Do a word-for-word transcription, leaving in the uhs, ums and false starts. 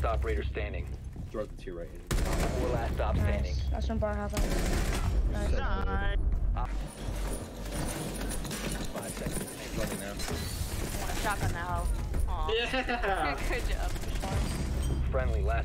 Last operator standing. Throw it to your right. Four last stop standing. Nice. That's one bar half out. Nice. Nice. Op- Five seconds remaining. Running now. I want a shotgun now. Aw. Yeah. Good job. Friendly last